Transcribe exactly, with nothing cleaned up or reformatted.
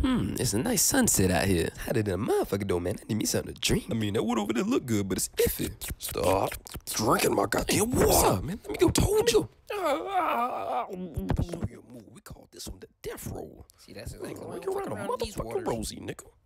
Hmm, it's a nice sunset out here. How did that motherfucker though, man? I need me something to drink. I mean, that wood over there look good, but it's iffy. Stop drinking my goddamn water. What's up, man? Let me go. Told you. We call this one the death roll. See, that's exactly oh, what you're I'm around a around these motherfucking waters. rosy, nigga.